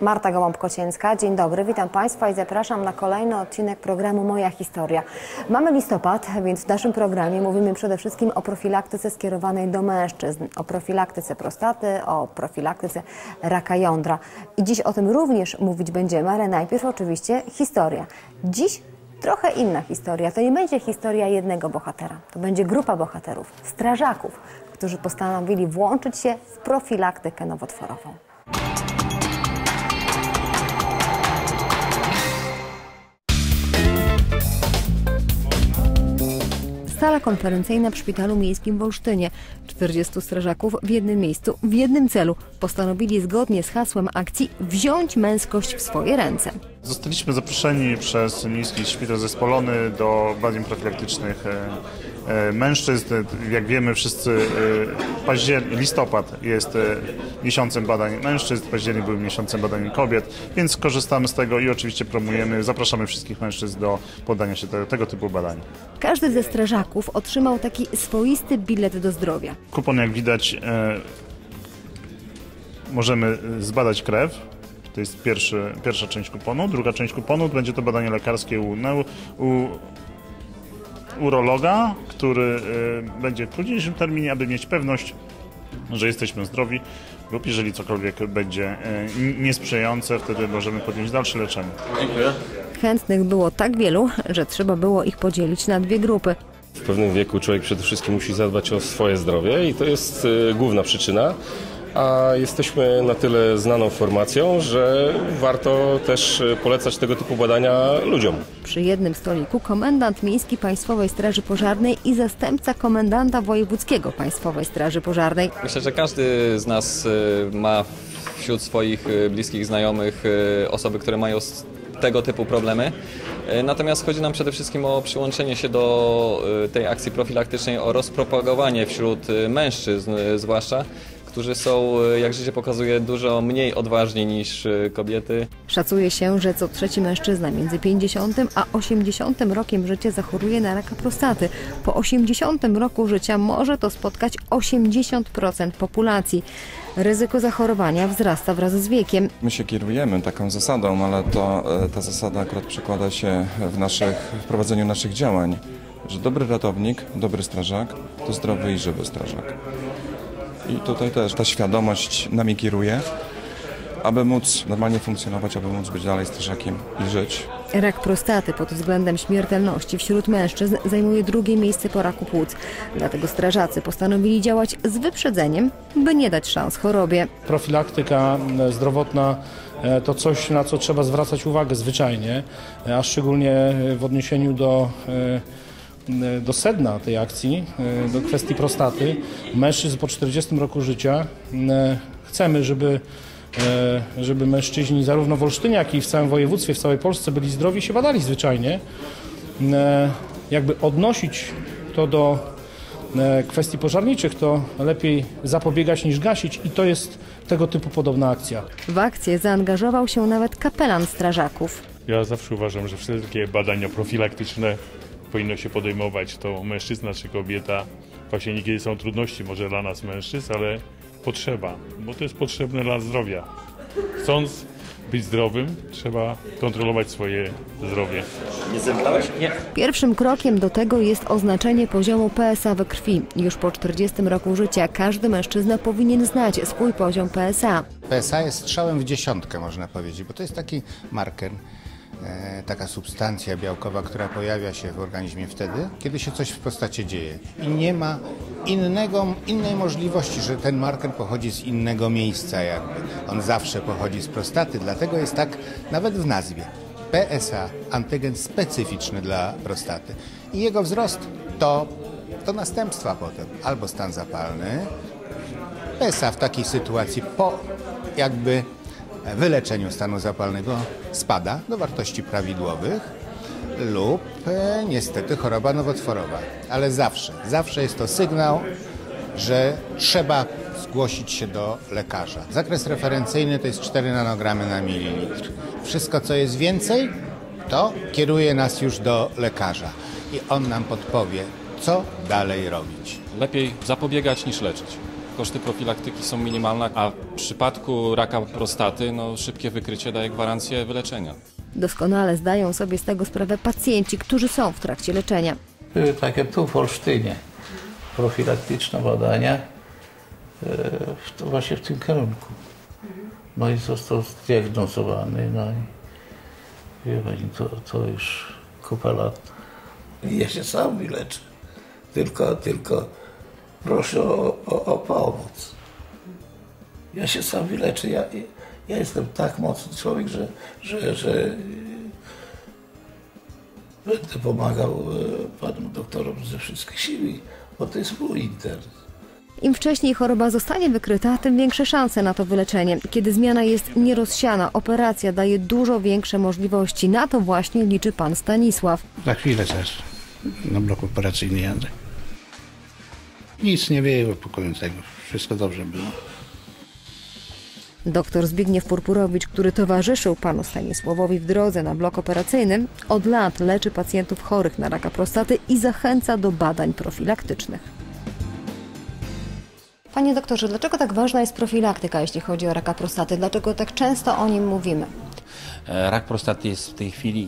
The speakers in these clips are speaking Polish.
Marta Gołąb-Kocięcka. Dzień dobry, witam Państwa i zapraszam na kolejny odcinek programu Moja Historia. Mamy listopad, więc w naszym programie mówimy przede wszystkim o profilaktyce skierowanej do mężczyzn, o profilaktyce prostaty, o profilaktyce raka jądra. I dziś o tym również mówić będziemy, ale najpierw oczywiście historia. Dziś trochę inna historia. To nie będzie historia jednego bohatera, to będzie grupa bohaterów, strażaków, którzy postanowili włączyć się w profilaktykę nowotworową. Sala konferencyjna w Szpitalu Miejskim w Olsztynie. 40 strażaków w jednym miejscu, w jednym celu. Postanowili zgodnie z hasłem akcji wziąć męskość w swoje ręce. Zostaliśmy zaproszeni przez Miejski Szpital Zespolony do badań profilaktycznych mężczyzn. Jak wiemy wszyscy, listopad jest miesiącem badań mężczyzn, październik był miesiącem badań kobiet, więc korzystamy z tego i oczywiście promujemy, zapraszamy wszystkich mężczyzn do poddania się tego typu badań. Każdy ze strażaków otrzymał taki swoisty bilet do zdrowia. Kupon, jak widać, możemy zbadać krew. To jest pierwsza część kuponu. Druga część kuponu będzie to badanie lekarskie u urologa, który będzie w późniejszym terminie, aby mieć pewność, że jesteśmy zdrowi, lub jeżeli cokolwiek będzie niesprzyjające, wtedy możemy podjąć dalsze leczenie. Dziękuję. Chętnych było tak wielu, że trzeba było ich podzielić na dwie grupy. W pewnym wieku człowiek przede wszystkim musi zadbać o swoje zdrowie i to jest główna przyczyna. A jesteśmy na tyle znaną formacją, że warto też polecać tego typu badania ludziom. Przy jednym stoliku komendant miejski Państwowej Straży Pożarnej i zastępca komendanta wojewódzkiego Państwowej Straży Pożarnej. Myślę, że każdy z nas ma wśród swoich bliskich znajomych osoby, które mają tego typu problemy. Natomiast chodzi nam przede wszystkim o przyłączenie się do tej akcji profilaktycznej, o rozpropagowanie wśród mężczyzn zwłaszcza, którzy są, jak życie pokazuje, dużo mniej odważni niż kobiety. Szacuje się, że co trzeci mężczyzna między 50 a 80 rokiem życia zachoruje na raka prostaty. Po 80 roku życia może to spotkać 80% populacji. Ryzyko zachorowania wzrasta wraz z wiekiem. My się kierujemy taką zasadą, ale ta zasada akurat przekłada się w prowadzeniu naszych działań, że dobry ratownik, dobry strażak to zdrowy i żywy strażak. I tutaj też ta świadomość nami kieruje, aby móc normalnie funkcjonować, aby móc być dalej strażakiem i żyć. Rak prostaty pod względem śmiertelności wśród mężczyzn zajmuje drugie miejsce po raku płuc. Dlatego strażacy postanowili działać z wyprzedzeniem, by nie dać szans chorobie. Profilaktyka zdrowotna to coś, na co trzeba zwracać uwagę zwyczajnie, a szczególnie w odniesieniu do sedna tej akcji, do kwestii prostaty. Mężczyzn po 40 roku życia chcemy, żeby mężczyźni zarówno w Olsztynie, jak i w całym województwie, w całej Polsce byli zdrowi i się badali zwyczajnie. Jakby odnosić to do kwestii pożarniczych, to lepiej zapobiegać niż gasić i to jest tego typu podobna akcja. W akcję zaangażował się nawet kapelan strażaków. Ja zawsze uważam, że wszelkie badania profilaktyczne powinno się podejmować, to mężczyzna czy kobieta. Właśnie niekiedy są trudności może dla nas mężczyzn, ale potrzeba, bo to jest potrzebne dla zdrowia. Chcąc być zdrowym, trzeba kontrolować swoje zdrowie. Nie zemdlałeś? Nie. Pierwszym krokiem do tego jest oznaczenie poziomu PSA we krwi. Już po 40 roku życia każdy mężczyzna powinien znać swój poziom PSA. PSA jest strzałem w dziesiątkę, można powiedzieć, bo to jest taki marker, taka substancja białkowa, która pojawia się w organizmie wtedy, kiedy się coś w prostacie dzieje. I nie ma innej możliwości, że ten marker pochodzi z innego miejsca jakby. On zawsze pochodzi z prostaty, dlatego jest tak nawet w nazwie. PSA, antygen specyficzny dla prostaty. I jego wzrost to następstwa potem. Albo stan zapalny. PSA w takiej sytuacji po jakby wyleczeniu stanu zapalnego spada do wartości prawidłowych lub niestety choroba nowotworowa. Ale zawsze jest to sygnał, że trzeba zgłosić się do lekarza. Zakres referencyjny to jest 4 nanogramy na mililitr. Wszystko, co jest więcej, to kieruje nas już do lekarza i on nam podpowie, co dalej robić. Lepiej zapobiegać niż leczyć. koszty profilaktyki są minimalne, a w przypadku raka prostaty szybkie wykrycie daje gwarancję wyleczenia. Doskonale zdają sobie z tego sprawę pacjenci, którzy są w trakcie leczenia. Były takie tu w Olsztynie profilaktyczne badania właśnie w tym kierunku. No i został zdiagnozowany, no i wie pani, to już kupa lat. Ja się sam wyleczę, tylko proszę o pomoc. Ja się sam wyleczę, ja jestem tak mocny człowiek, że będę pomagał panu doktorom ze wszystkich sił, bo to jest mój interes. Im wcześniej choroba zostanie wykryta, tym większe szanse na to wyleczenie. Kiedy zmiana jest nierozsiana, operacja daje dużo większe możliwości. Na to właśnie liczy pan Stanisław. Za chwilę też na blok operacyjny jadę. Nic nie było pokojącego, wszystko dobrze było. Doktor Zbigniew Purpurowicz, który towarzyszył panu Stanisławowi w drodze na blok operacyjny, od lat leczy pacjentów chorych na raka prostaty i zachęca do badań profilaktycznych. Panie doktorze, dlaczego tak ważna jest profilaktyka, jeśli chodzi o raka prostaty? Dlaczego tak często o nim mówimy? Rak prostaty jest w tej chwili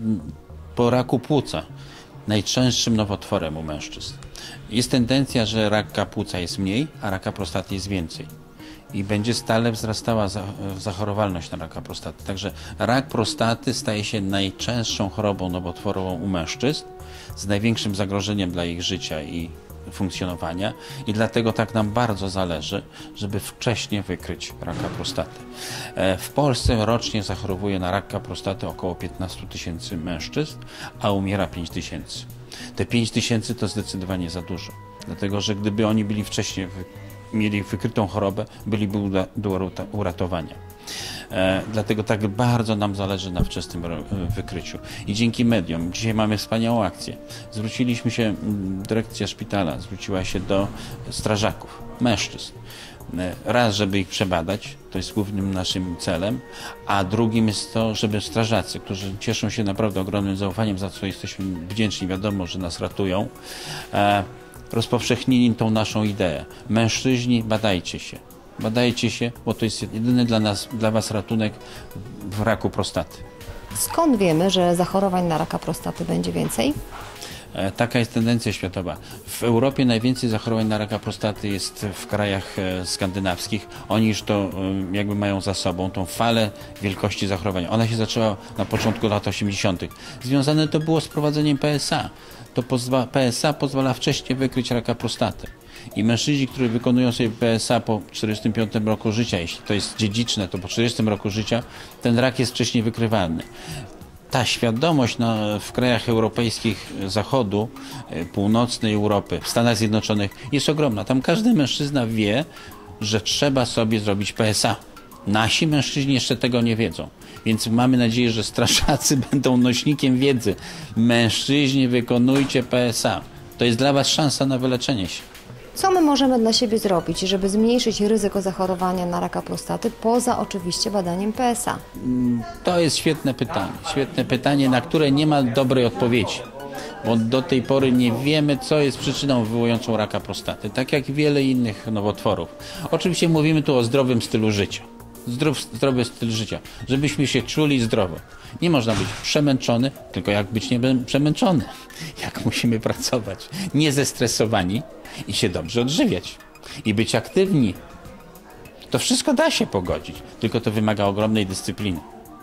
po raku płuca najczęstszym nowotworem u mężczyzn. Jest tendencja, że raka płuca jest mniej, a raka prostaty jest więcej. I będzie stale wzrastała zachorowalność na raka prostaty. Także rak prostaty staje się najczęstszą chorobą nowotworową u mężczyzn z największym zagrożeniem dla ich życia i funkcjonowania i dlatego tak nam bardzo zależy, żeby wcześnie wykryć raka prostaty. W Polsce rocznie zachorowuje na raka prostaty około 15 000 mężczyzn, a umiera 5 000. Te 5 000 to zdecydowanie za dużo, dlatego że gdyby oni byli wcześniej mieli wykrytą chorobę, byliby do uratowania. Dlatego tak bardzo nam zależy na wczesnym wykryciu. I dzięki mediom, dzisiaj mamy wspaniałą akcję. Zwróciliśmy się, dyrekcja szpitala zwróciła się do strażaków, mężczyzn. Raz, żeby ich przebadać, to jest głównym naszym celem, a drugim jest to, żeby strażacy, którzy cieszą się naprawdę ogromnym zaufaniem, za co jesteśmy wdzięczni, wiadomo, że nas ratują, rozpowszechnili tą naszą ideę. Mężczyźni, badajcie się. Badajcie się, bo to jest jedyny dla was ratunek w raku prostaty. Skąd wiemy, że zachorowań na raka prostaty będzie więcej? Taka jest tendencja światowa. W Europie najwięcej zachorowań na raka prostaty jest w krajach skandynawskich. Oni już to jakby mają za sobą, tą falę wielkości zachorowań. Ona się zaczęła na początku lat 80. Związane to było z wprowadzeniem PSA. PSA pozwala wcześniej wykryć raka prostaty. I mężczyźni, którzy wykonują sobie PSA po 45 roku życia, jeśli to jest dziedziczne, to po 40 roku życia ten rak jest wcześniej wykrywalny. Ta świadomość w krajach europejskich Zachodu, północnej Europy, w Stanach Zjednoczonych jest ogromna. Tam każdy mężczyzna wie, że trzeba sobie zrobić PSA. Nasi mężczyźni jeszcze tego nie wiedzą. Więc mamy nadzieję, że strażacy będą nośnikiem wiedzy. Mężczyźni, wykonujcie PSA. To jest dla was szansa na wyleczenie się. Co my możemy dla siebie zrobić, żeby zmniejszyć ryzyko zachorowania na raka prostaty, poza oczywiście badaniem PSA? To jest świetne pytanie, na które nie ma dobrej odpowiedzi. Bo do tej pory nie wiemy, co jest przyczyną wywołującą raka prostaty, tak jak wiele innych nowotworów. Oczywiście mówimy tu o zdrowym stylu życia. Zdrowy styl życia, żebyśmy się czuli zdrowo. Nie można być przemęczony, tylko jak być nie przemęczony. Jak musimy pracować, nie zestresowani i się dobrze odżywiać. I być aktywni. To wszystko da się pogodzić, tylko to wymaga ogromnej dyscypliny.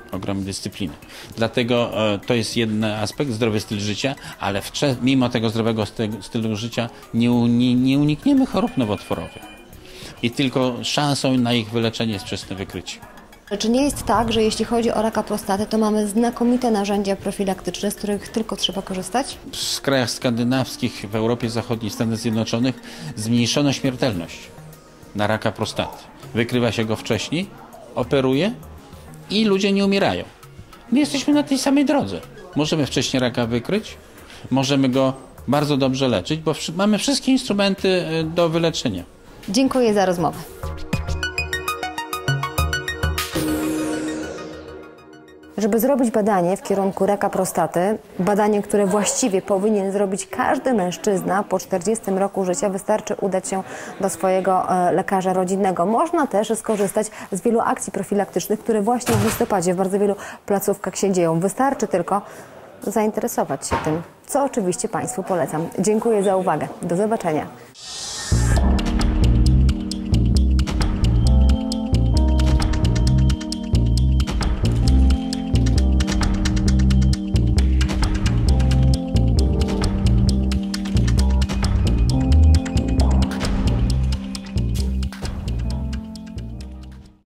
Dlatego to jest jeden aspekt, zdrowy styl życia, ale mimo tego zdrowego stylu życia nie unikniemy chorób nowotworowych. I tylko szansą na ich wyleczenie jest wczesne wykrycie. Czy nie jest tak, że jeśli chodzi o raka prostaty, to mamy znakomite narzędzia profilaktyczne, z których tylko trzeba korzystać? W krajach skandynawskich, w Europie Zachodniej, w Stanach Zjednoczonych zmniejszono śmiertelność na raka prostaty. Wykrywa się go wcześniej, operuje i ludzie nie umierają. My jesteśmy na tej samej drodze. Możemy wcześniej raka wykryć, możemy go bardzo dobrze leczyć, bo mamy wszystkie instrumenty do wyleczenia. Dziękuję za rozmowę. Żeby zrobić badanie w kierunku raka prostaty, badanie, które właściwie powinien zrobić każdy mężczyzna po 40 roku życia, wystarczy udać się do swojego lekarza rodzinnego. Można też skorzystać z wielu akcji profilaktycznych, które właśnie w listopadzie w bardzo wielu placówkach się dzieją. Wystarczy tylko zainteresować się tym, co oczywiście Państwu polecam. Dziękuję za uwagę. Do zobaczenia.